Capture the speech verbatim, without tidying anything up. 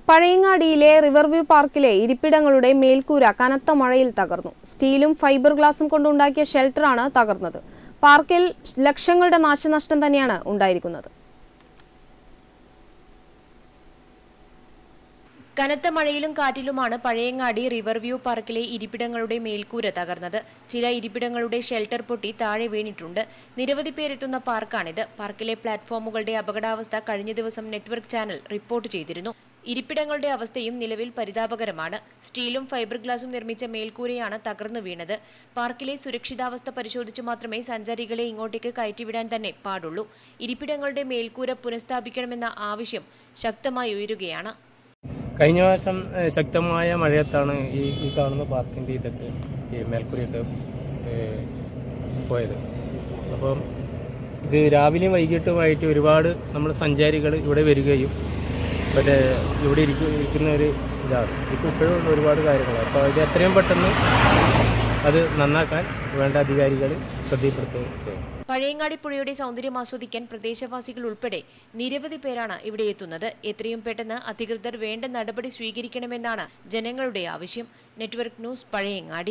പഴയങ്ങാടിയിലെ riverview പാർക്കിലെ ഇരിപ്പിടങ്ങളുടെ മേൽക്കൂര കനത്ത മഴയിൽ തകർന്നു. സ്റ്റീലും ഫൈബർ ഗ്ലാസും കൊണ്ടുണ്ടാക്കിയ ഷെൽട്ടറാണ് തകർന്നത്. പാർക്കിൽ ലക്ഷങ്ങളുടെ നാശനഷ്ടം തന്നെയാണ് ഉണ്ടായിരിക്കുന്നത്. കനത്ത മഴയിലും കാറ്റിലുമാണ് പഴയങ്ങാടി റിവർവ്യൂ പാർക്കിലെ ഇരിപ്പിടങ്ങളുടെ മേൽക്കൂര തകർന്നത്. ചില ഇരിപ്പിടങ്ങളുടെ ഷെൽട്ടർ പൊട്ടി താഴെ വീണിട്ടുണ്ട്. നിരവധി പേരെത്തുന്ന പാർക്കാണിത്. പാർക്കിലെ പ്ലാറ്റ്ഫോമുകളുടെ അപകടാവസ്ഥ കഴിഞ്ഞ ദിവസം നെറ്റ്വർക്ക് ചാനൽ റിപ്പോർട്ട് ചെയ്തിരുന്നു. ഇരിപ്പിടങ്ങളുടെ അവസ്ഥയും നിലവിൽ പരിതാപകരമാണ്. സ്റ്റീലും ഫൈബർ ഗ്ലാസും നിർമ്മിച്ച മേൽക്കൂരയാണ് തകർന്നു വീണത്. പാർക്കിലെ സുരക്ഷിതാവസ്ഥ പരിശോധിച്ച് മാത്രമേ സഞ്ചാരികളെ ഇങ്ങോട്ടേക്ക് കയറ്റിവിടാൻ തന്നെ പാടുള്ളൂ. ഇരിപ്പിടങ്ങളുടെ മേൽക്കൂര പുനഃസ്ഥാപിക്കണമെന്ന ആവശ്യം ശക്തമായി ഉയരുകയാണ്. കഴിഞ്ഞ വർഷം ശക്തമായ മഴയത്താണ് ഈ ഈ കാണുന്ന പാർക്കിൻ്റെ ഇതൊക്കെ ഈ മേൽക്കൂരയൊക്കെ പോയത്. അപ്പം ഇത് രാവിലെയും വൈകിട്ടുമായിട്ട് ഒരുപാട് നമ്മൾ സഞ്ചാരികൾ ഇവിടെ വരികയും മറ്റേ ഇവിടെ ഇരിക്കുന്ന ഒരു ഇതാണ്. ഇപ്പോൾ ഇപ്പോഴും ഒരുപാട് കാര്യങ്ങളാണ്. അപ്പോൾ ഇത് എത്രയും പെട്ടെന്ന് അത് നന്നാക്കാൻ വേണ്ട അധികാരികൾ ശ്രദ്ധപ്പെടുത്തുകയാണ്. പഴയങ്ങാടി പുഴയുടെ സൗന്ദര്യം ആസ്വദിക്കാൻ പ്രദേശവാസികൾ ഉൾപ്പെടെ നിരവധി പേരാണ് ഇവിടെ എത്തുന്നത്. എത്രയും പെട്ടെന്ന് അധികൃതർ വേണ്ട നടപടി സ്വീകരിക്കണമെന്നാണ് ജനങ്ങളുടെ ആവശ്യം. Network news, Pazhayangadi.